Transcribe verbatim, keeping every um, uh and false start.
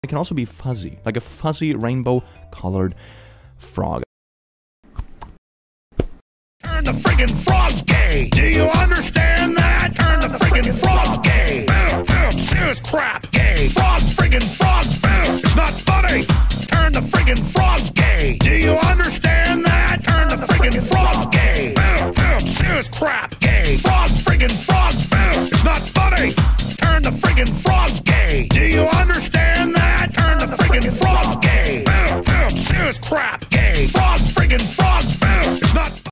It can also be fuzzy, like a fuzzy rainbow-colored frog. Turn the friggin' frog gay. Do you understand that? Turn the friggin' frog gay. Serious crap gay. Frog friggin' frog. It's not funny. Turn the friggin' frog gay. Do you understand that? Turn the friggin' frog gay. Serious crap gay. Frog friggin' frog. It's not funny. Turn the friggin' frog gay. Do you understand that? Turn the friggin' frog gay. Serious crap.